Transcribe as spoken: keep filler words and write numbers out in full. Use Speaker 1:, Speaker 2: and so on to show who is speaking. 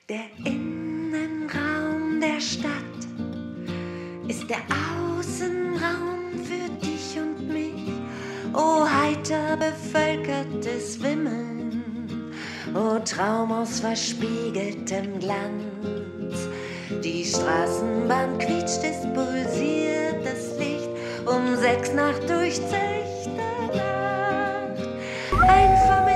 Speaker 1: Der Innenraum der Stadt ist der Außenraum für dich und mich. O heiter bevölkertes Wimmeln, o Traum aus verspiegeltem Glanz. Die Straßenbahn quietscht, es pulsiert das Licht, um sechs nach durchzechter Nacht. Ein